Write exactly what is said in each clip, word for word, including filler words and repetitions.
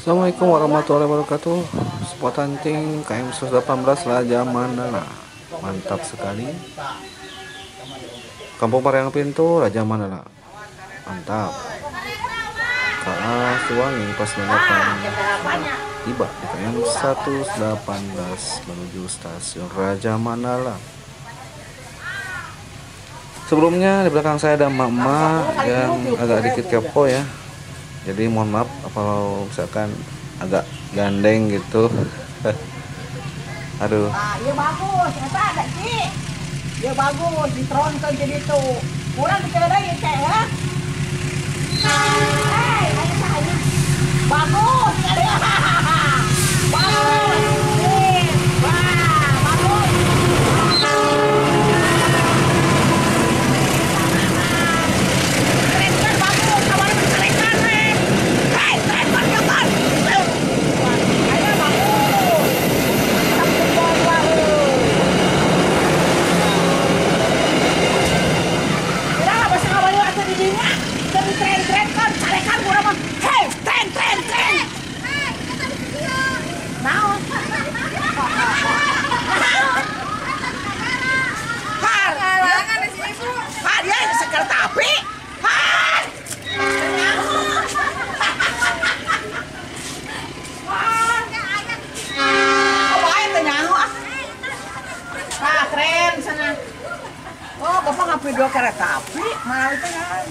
Assalamualaikum warahmatullahi wabarakatuh. Spot hunting K M seratus delapan belas Raja Mandala. Mantap sekali. Kampung Parang Pintu Raja Mandala. Mantap. K A Suwangi pas datang tiba di K M seratus delapan belas menuju stasiun Raja Mandala. Sebelumnya di belakang saya ada emak-emak yang agak dikit kepo ya. Jadi mohon maaf kalau misalkan agak gandeng gitu. Aduh. Ah, iya bagus, apa ada sih? Iya bagus, ditronton jadi tuh. Kurang bicara ya cek ya. Hei, ayo saya. Bagus, ada. Bagus. Nih, wah, bagus. Keren kan bagus, kawan keren kan, Ren. Hei, keren kan ya kan? Ayo bagus. Satu buah baru. Udah nggak bisa ngawain waktu di dinya. Jadi tren-tren kan, carekan kurang mah. Hei, tren, tren, tren. Naon? Har, har, dia seger tapi. Har. Oh, ayo tenyango ah. Ah, keren sana. Oh, bapak nggak video kereta api, malah itu kan.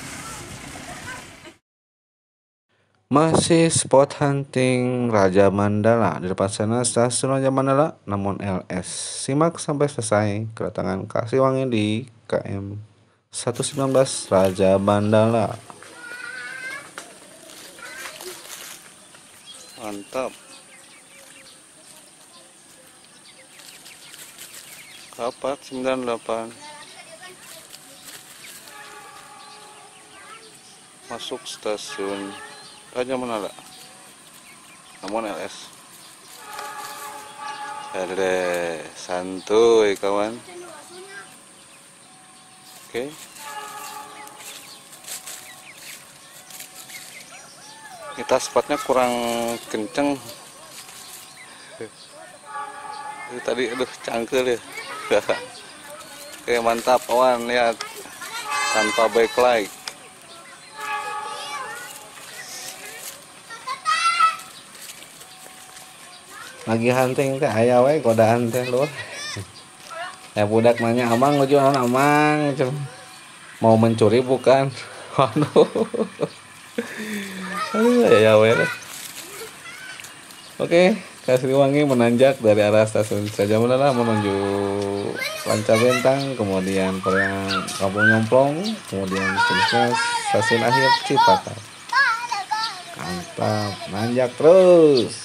Masih spot hunting Raja Mandala. Di depan sana stasiun Raja Mandala namun L S. Simak sampai selesai kedatangan Kasiwangi di K M seratus sembilan belas Raja Mandala. Mantap. Kapat sembilan delapan. Masuk stasiun Raja Mandala namun L S. Ada santuy kawan. Oke. Kita spotnya kurang kenceng. Itu tadi aduh cangkel ya. Oke, mantap kawan, lihat tanpa backlight. Lagi hunting teh aya we godaan teh luar. Ya budak nanya, "Abang nuju naon, Amang?" Mau mencuri bukan? Waduh. Aduh, ya we. Oke, Kasiwangi menanjak dari arah stasiun Raja Mandala menuju Ranca Bentang, kemudian Periang Kampung Nyomplong, kemudian seterusnya stasiun akhir Cipatat. Mantap, nanjak terus.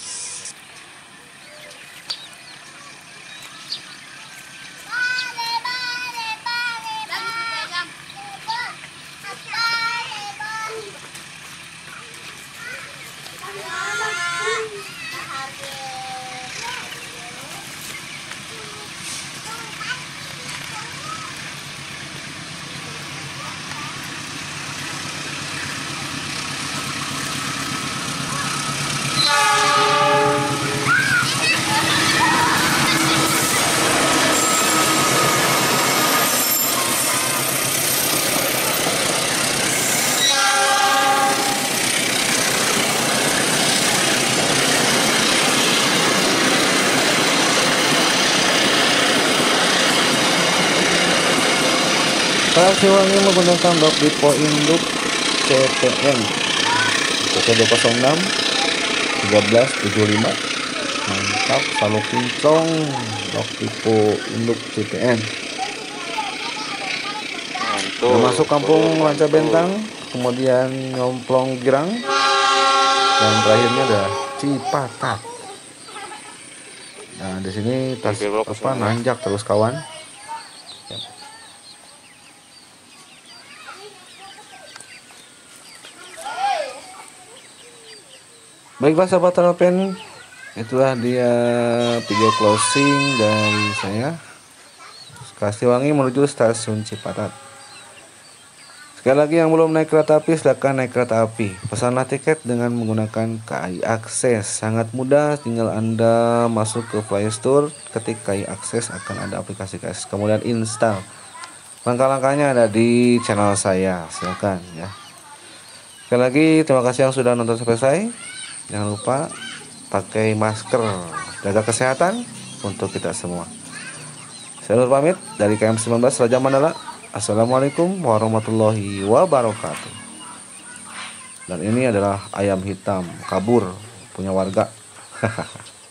Kasiwangi menggunakan blok dipo induk C T N C T dua nol enam tiga belas tujuh lima. Mantap, selalu kinclong blok dipo induk C T N. Sudah masuk kampung Ranca Bentang, kemudian Nyomplong Girang, dan terakhirnya ada Cipatat. Nah di sini tas apa nanjak terus kawan. Baiklah sahabat Alpen, itulah dia video closing dari saya. Kasiwangi menuju stasiun Cipatat. Sekali lagi yang belum naik kereta api silakan naik kereta api. Pesanlah tiket dengan menggunakan K A I Akses. Sangat mudah, tinggal Anda masuk ke Play Store, ketik K A I Akses, akan ada aplikasi K A I Akses. Kemudian install. Langkah-langkahnya ada di channel saya. Silakan ya. Sekali lagi terima kasih yang sudah nonton sampai selesai. Jangan lupa pakai masker, jaga kesehatan untuk kita semua. Saya Nur pamit dari K M sembilan belas Raja Mandala. Assalamualaikum warahmatullahi wabarakatuh. Dan ini adalah ayam hitam kabur punya warga.